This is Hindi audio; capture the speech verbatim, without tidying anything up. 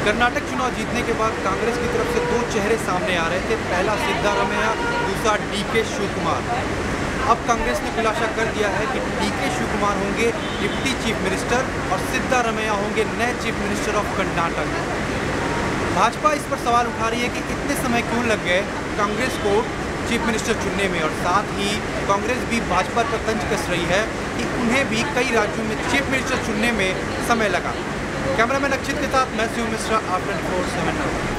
कर्नाटक चुनाव जीतने के बाद कांग्रेस की तरफ से दो चेहरे सामने आ रहे थे। पहला सिद्धारमैया, दूसरा डी के शिवकुमार। अब कांग्रेस ने खुलासा कर दिया है कि डी के शिवकुमार होंगे डिप्टी चीफ मिनिस्टर और सिद्धारमैया होंगे नए chief minister of Karnataka. Bhajpa इस पर सवाल उठा रही है कि इतने समय क्यों लग गए कांग्रेस को चीफ मिनिस्टर चुनने में, और साथ ही कांग्रेस भी भाजपा पर तंज कस रही है कि उन्हें भी कई राज्यों में चीफ मिनिस्टर चुनने में समय लगा। कैमरामैन अक्षित के साथ मैं Shiv Mishra, after four seven.